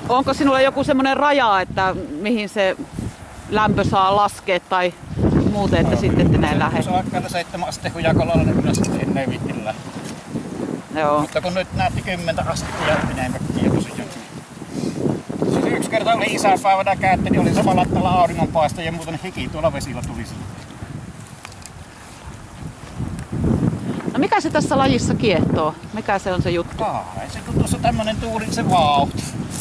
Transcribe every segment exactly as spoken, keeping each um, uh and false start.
onko sinulla joku semmoinen raja, että mihin se lämpö saa laskea tai muuten, että no, sitten ette näin lähde? Se on aika seitsemän asteen, kun jakolla on ylös, en ei viitti lähde. Joo. Mutta kun nyt näytti kymmentä astetta ja enemmänkin tosiaan. Siis yksi kerta oli isäpäivänä käytti, niin oli samalla lattalla auringonpaiste ja muuten hiki tuolla vesillä tuli sille. No mikä se tässä lajissa kiehtoo? Mikä se on se juttu? Kai se kun tuossa tämmönen tuuli, se vauhti.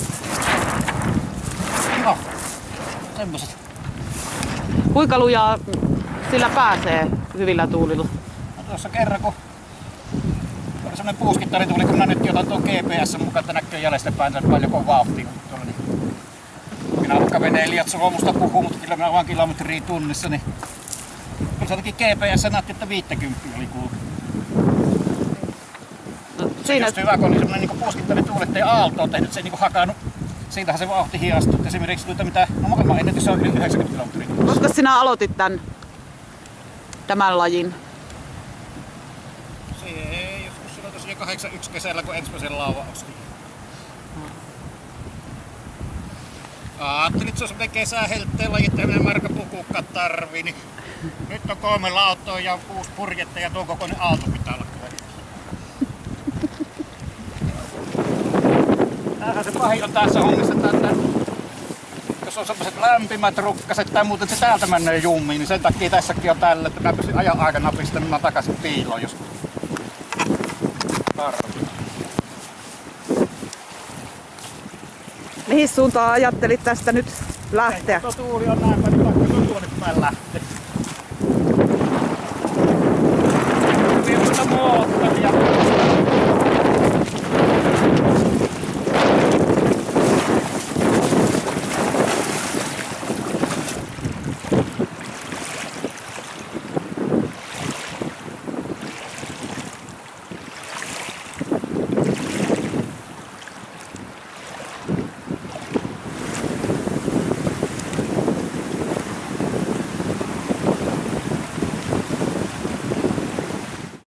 No, semmoset. Kuinka lujaa sillä pääsee hyvillä tuulilla? No tuossa kerran kun oli semmonen puuskittari tuli, kun minä nyt otan tuon G P S mukaan, että näkyy jäljestäpäin paljonko on vauhtia. Niin. Minä vaikka veneilijät Suomusta puhuu, mutta kyllä minä vaan kilometriä tunnissa, niin kyllä se jotenkin G P S näytti, että viisikymmentä oli kuullut. No, se siinä... just hyvä, kun oli semmonen niinku puuskittari tuuli, ettei aalto on tehnyt, se ei niinku hakannut. Siitähän se vauhti hiastui. Esimerkiksi tuota mitä, no maailman ennätys on yli yhdeksänkymmentä kilometriä. Koska sinä aloitit tän, tämän lajin? Se ei, joskus silloin tosiaan kahdeksankymmentäyksi kesällä, kun ensimmäisen lauvan ostin. Ajattelin, että se on semmonen kesäheltteen laji, että minä markkapukukaan tarvii. Niin nyt on kolme lauttoa ja kuusi purjetta ja tuon kokoinen aalto pitää olla. Tämähän se pahin on tässä hommissa, että jos on semmoset lämpimät rukkaset tai muuten se täältä menee jummiin, niin sen takia tässäkin on tällä, että mä pystyn ajan aikana pistämään takaisin piiloon, jos tarvii. Mihin suuntaan ajattelit tästä nyt lähteä? Tuo tuuli on näin paljon, vaikka tuo tuonne päin lähtee. Minusta